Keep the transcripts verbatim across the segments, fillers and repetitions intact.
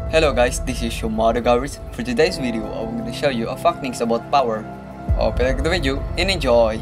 Hello guys, this is your MadDogAiris. For today's video, I'm going to show you a fact things about power. Hope you like the video and enjoy!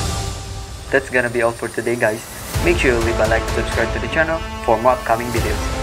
That's gonna be all for today guys. Make sure you leave a like and subscribe to the channel for more upcoming videos.